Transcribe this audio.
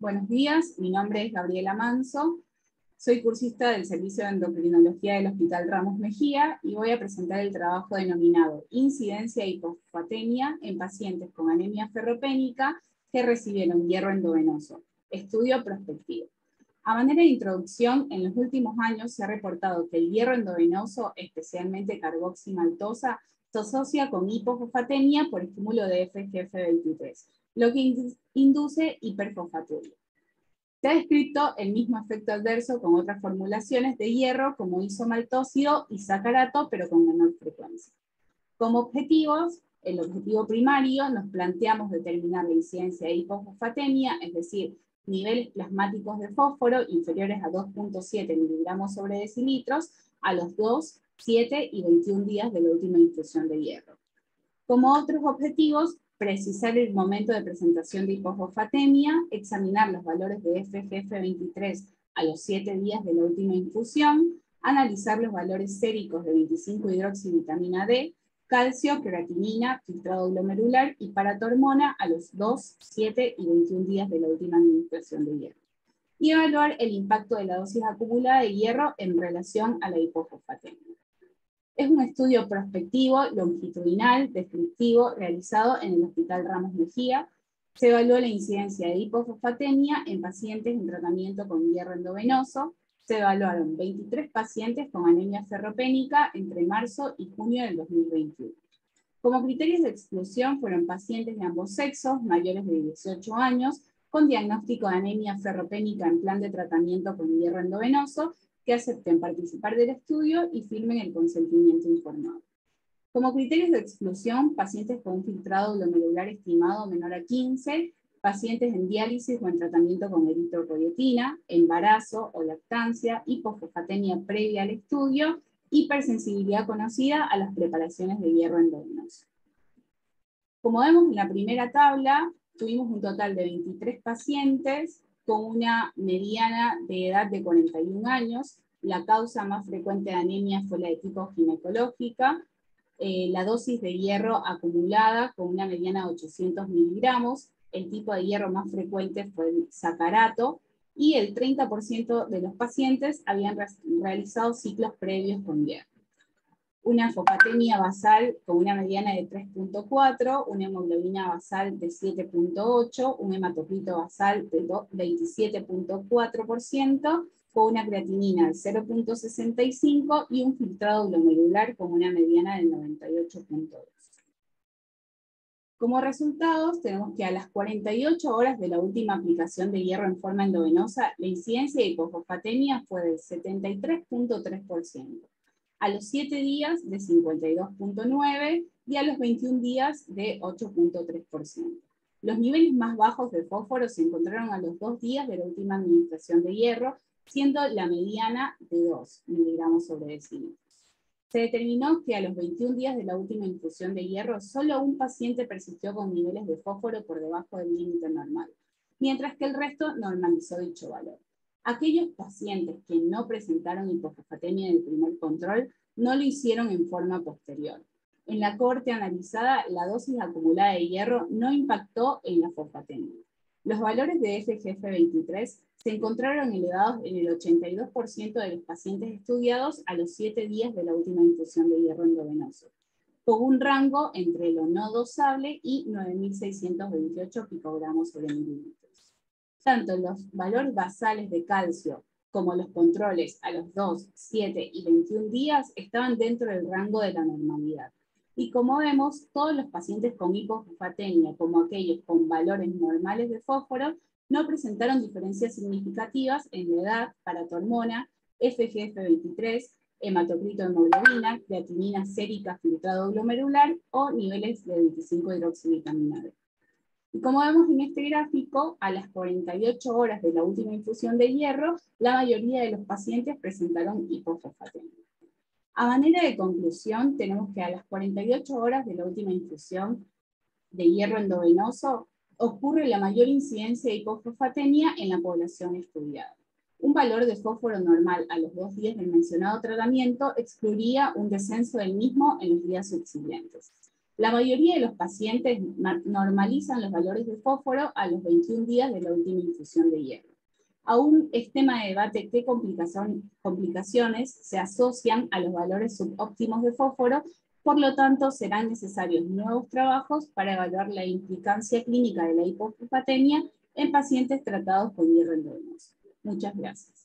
Buenos días, mi nombre es Gabriela Manso, soy cursista del Servicio de Endocrinología del Hospital Ramos Mejía y voy a presentar el trabajo denominado Incidencia Hipofosfatemia en pacientes con anemia ferropénica que recibieron hierro endovenoso, estudio prospectivo. A manera de introducción, en los últimos años se ha reportado que el hierro endovenoso, especialmente carboximaltosa, se asocia con hipofosfatemia por estímulo de FGF23, lo que induce hiperfosfaturia. Se ha descrito el mismo efecto adverso con otras formulaciones de hierro como isomaltósido y sacarato, pero con menor frecuencia. Como objetivos, el objetivo primario, nos planteamos determinar la incidencia de hipofosfatemia, es decir, niveles plasmáticos de fósforo inferiores a 2.7 miligramos sobre decilitros a los 2, 7 y 21 días de la última infusión de hierro. Como otros objetivos, precisar el momento de presentación de hipofosfatemia, examinar los valores de FGF23 a los 7 días de la última infusión, analizar los valores séricos de 25-hidroxivitamina D, calcio, creatinina, filtrado glomerular y paratormona a los 2, 7 y 21 días de la última administración de hierro. Y evaluar el impacto de la dosis acumulada de hierro en relación a la hipofosfatemia. Es un estudio prospectivo, longitudinal, descriptivo, realizado en el Hospital Ramos Mejía. Se evaluó la incidencia de hipofosfatemia en pacientes en tratamiento con hierro endovenoso. Se evaluaron 23 pacientes con anemia ferropénica entre marzo y junio del 2021. Como criterios de exclusión fueron pacientes de ambos sexos, mayores de 18 años, con diagnóstico de anemia ferropénica en plan de tratamiento con hierro endovenoso, que acepten participar del estudio y firmen el consentimiento informado. Como criterios de exclusión, pacientes con un filtrado glomerular estimado menor a 15, pacientes en diálisis o en tratamiento con eritropoyetina, embarazo o lactancia, hipofosfatemia previa al estudio, hipersensibilidad conocida a las preparaciones de hierro endovenoso. Como vemos en la primera tabla, tuvimos un total de 23 pacientes, con una mediana de edad de 41 años. La causa más frecuente de anemia fue la de tipo ginecológica. La dosis de hierro acumulada con una mediana de 800 miligramos. El tipo de hierro más frecuente fue el sacarato. Y el 30% de los pacientes habían realizado ciclos previos con hierro. Una fosfatemia basal con una mediana de 3.4, una hemoglobina basal de 7.8, un hematocrito basal de 27.4%, con una creatinina de 0.65 y un filtrado glomerular con una mediana del 98.2. Como resultados, tenemos que a las 48 horas de la última aplicación de hierro en forma endovenosa, la incidencia de hipofosfatemia fue del 73.3%. A los 7 días de 52.9% y a los 21 días de 8.3%. Los niveles más bajos de fósforo se encontraron a los 2 días de la última administración de hierro, siendo la mediana de 2 miligramos sobre decilitros. Se determinó que a los 21 días de la última infusión de hierro, solo un paciente persistió con niveles de fósforo por debajo del límite normal, mientras que el resto normalizó dicho valor. Aquellos pacientes que no presentaron hipofosfatemia en el primer control no lo hicieron en forma posterior. En la cohorte analizada, la dosis acumulada de hierro no impactó en la fosfatemia. Los valores de FGF23 se encontraron elevados en el 82% de los pacientes estudiados a los 7 días de la última infusión de hierro endovenoso, con un rango entre lo no dosable y 9.628 picogramos sobre mililitros. Tanto los valores basales de calcio como los controles a los 2, 7 y 21 días estaban dentro del rango de la normalidad. Y como vemos, todos los pacientes con hipofosfatemia, como aquellos con valores normales de fósforo, no presentaron diferencias significativas en la edad, paratormona, FGF23, hematocrito hemoglobina, creatinina sérica filtrado glomerular o niveles de 25-hidroxivitamina D. Y como vemos en este gráfico, a las 48 horas de la última infusión de hierro, la mayoría de los pacientes presentaron hipofosfatemia. A manera de conclusión, tenemos que a las 48 horas de la última infusión de hierro endovenoso, ocurre la mayor incidencia de hipofosfatemia en la población estudiada. Un valor de fósforo normal a los 2 días del mencionado tratamiento excluiría un descenso del mismo en los días subsiguientes. La mayoría de los pacientes normalizan los valores de fósforo a los 21 días de la última infusión de hierro. Aún es tema de debate qué complicaciones se asocian a los valores subóptimos de fósforo, por lo tanto serán necesarios nuevos trabajos para evaluar la implicancia clínica de la hipofosfatenia en pacientes tratados con hierro endovenoso. Muchas gracias.